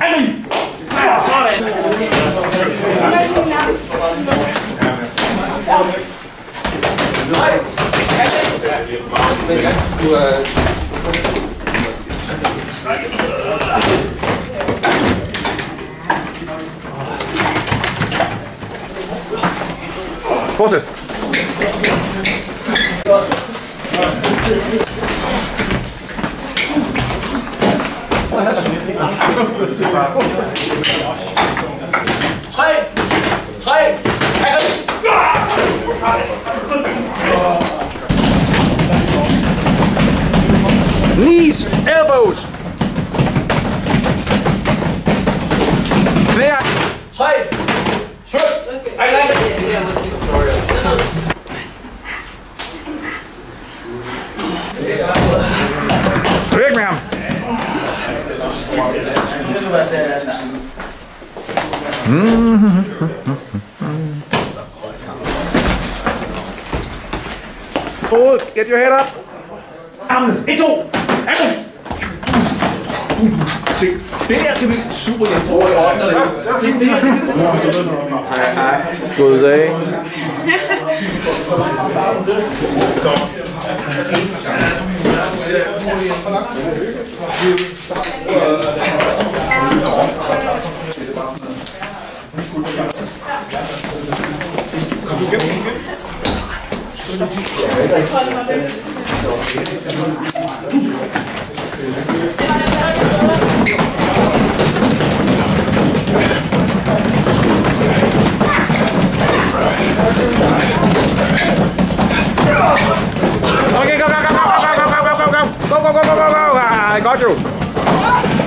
Fortsæt. Tre. Knees, elbows. Knæer. 3. Væk med ham. Get your head up. Armene. 1, 2. Se, det der kan vi super Jens over i øjnene. Se, det her. Hej. God dag. Okay, go. I got you.